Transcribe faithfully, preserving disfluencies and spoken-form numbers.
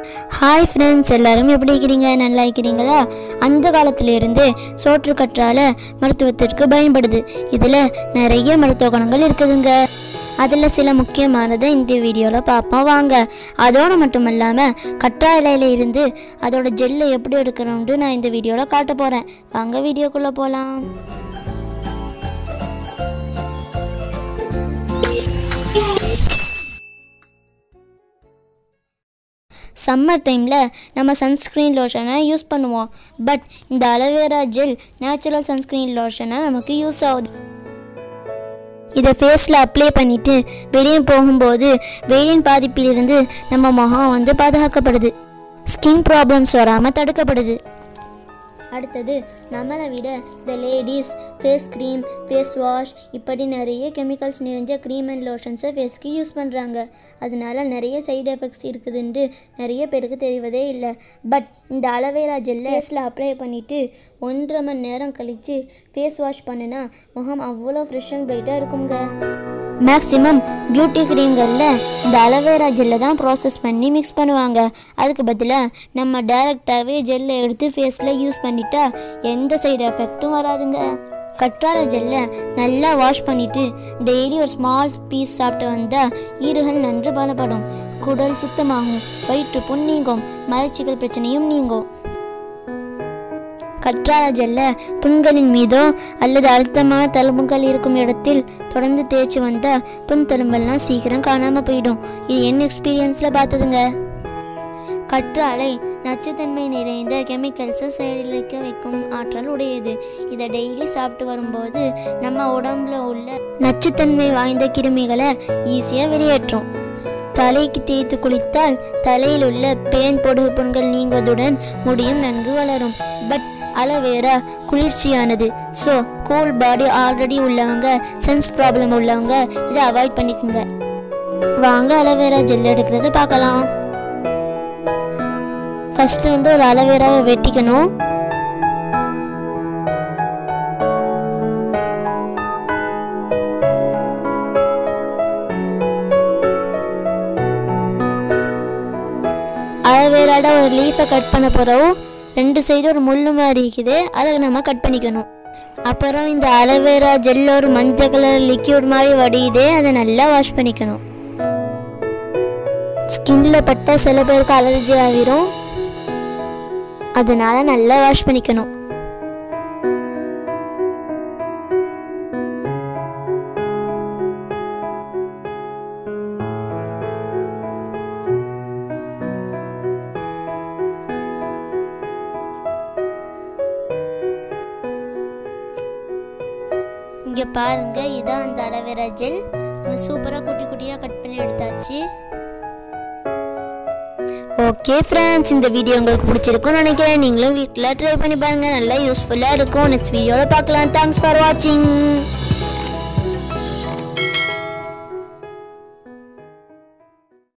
Hi friends, எல்லாரும் எப்படி இருக்கீங்க? நல்லா இருக்கீங்களா? அந்த காலத்துல இருந்து சோற்று கற்றாழை மருத்துவத்திற்கு பயன்படுது. இதுல நிறைய மருத்துவ குணங்கள் இருக்குதுங்க. அதில் சில முக்கியமானதை இந்த வீடியோவில் பார்ப்போம் வாங்க. அதோடு மட்டும் இல்லாமல் கற்றாழையில இருந்து அதோட ஜெல்லை எப்படி எடுக்கணும்னு நான் இந்த வீடியோவில் காட்ட போகிறேன். வாங்க வீடியோக்குள்ளே போகலாம். சம்மர் டைமில் நம்ம சன்ஸ்க்ரீன் லோஷனை யூஸ் பண்ணுவோம். பட் இந்த அலோவேரா ஜெல் நேச்சுரல் சன்ஸ்க்ரீன் லோஷனை நமக்கு யூஸ் ஆகுது. இதை ஃபேஸில் அப்ளை பண்ணிவிட்டு வெளியே போகும்போது வெயிலின் பாதிப்பிலிருந்து நம்ம முகம் வந்து பாதுகாக்கப்படுது. ஸ்கின் ப்ராப்ளம்ஸ் வராமல் தடுக்கப்படுது. அடுத்தது நம்மளை விட இந்த ladies face cream, face wash இப்படி நிறைய கெமிக்கல்ஸ் நிறைஞ்ச க்ரீம் அண்ட் லோஷன்ஸை ஃபேஸ்க்கு யூஸ் பண்ணுறாங்க. அதனால நிறைய சைடு எஃபெக்ட்ஸ் இருக்குதுன்ட்டு நிறைய பேருக்கு தெரிவதே இல்லை. பட் இந்த அலோவேரா ஜெல்லை ஃபேஸில் அப்ளை பண்ணிவிட்டு ஒன்றரை மணி நேரம் கழித்து ஃபேஸ் வாஷ் பண்ணினா முகம் அவ்வளோ ஃப்ரெஷ் அண்ட் பிரைட்டாக இருக்குங்க. மேக்ஸிமம் பியூட்டி க்ரீம்களில் இந்த அலோவேரா ஜெல்லை தான் ப்ராசஸ் பண்ணி மிக்ஸ் பண்ணுவாங்க. அதுக்கு பதிலாக நம்ம டைரெக்டாகவே ஜெல்லை எடுத்து ஃபேஸில் யூஸ் பண்ணிட்டா எந்த சைடு எஃபெக்ட்டும் வராதுங்க. கற்றாழை ஜெல்லை நல்லா வாஷ் பண்ணிவிட்டு டெய்லி ஒரு ஸ்மால் பீஸ் சாப்பிட்டு வந்தால் ஈறுகள் நன்று பலப்படும், குடல் சுத்தமாகும், வயிற்று புண் நீங்கும், மலச்சிக்கல் பிரச்சனையும் நீங்கும். கற்றாழை ஜெல்லை புண்களின் மீதோ அல்லது அழுத்தமான தழும்புகள் இருக்கும் இடத்தில் தொடர்ந்து தேய்ச்சி வந்தால் புண் தழும்பெல்லாம் சீக்கிரம் காணாமல் போயிடும். இது என்ன எக்ஸ்பீரியன்ஸில் பார்த்ததுங்க. கற்றாழை நச்சுத்தன்மை நிறைந்த கெமிக்கல்ஸை செயலிழக்க வைக்கும் ஆற்றல் உடையது. இதை டெய்லி சாப்பிட்டு வரும்போது நம்ம உடம்புல உள்ள நச்சுத்தன்மை வாய்ந்த கிருமிகளை ஈஸியாக வெளியேற்றும். தலைக்கு தேய்த்து குளித்தால் தலையில் உள்ள பேன் பொடுகு புண்கள் நீங்குவதுடன் முடியும் நன்கு வளரும். பட் அலோவேரா குளிர்ச்சியானது. ஸோ கூல் பாடி ஆல்ரெடி உள்ளவங்க, சென்ஸ் ப்ராப்ளம் உள்ளவங்க இதை அவாய்ட் பண்ணிக்கோங்க. வாங்க அலோவேரா ஜெல் எடுக்கிறத பார்க்கலாம். ஃபஸ்ட்டு வந்து ஒரு அலோவேராவை வெட்டிக்கணும். அலோவேராட ஒரு லீஃபை கட் பண்ண போகிறோம். ரெண்டு சைடு ஒரு முள்ளு மாதிரி இருக்குது, அதை நம்ம கட் பண்ணிக்கணும். அப்புறம் இந்த அலோவேரா ஜெல் ஒரு மஞ்சள் கலர் லிக்யூட் மாதிரி வடியுது, அதை நல்லா வாஷ் பண்ணிக்கணும். ஸ்கின்ல பட்ட சில பேருக்கு அலர்ஜி ஆகிரும், அதனால நல்லா வாஷ் பண்ணிக்கணும். இங்கே பாருங்க, இதான் அந்த அலோவேரா ஜெல். சூப்பராக குட்டி குட்டியாக கட் பண்ணி எடுத்தாச்சு. ஓகே ஃப்ரெண்ட்ஸ், இந்த வீடியோ உங்களுக்கு பிடிச்சிருக்கும்னு நினைக்கிறேன். நீங்களும் வீட்டில் ட்ரை பண்ணி பாருங்கள், நல்லா யூஸ்ஃபுல்லாக இருக்கும். நெக்ஸ்ட் வீடியோவில் பார்க்கலாம். தேங்க்ஸ் ஃபார் வாட்சிங்.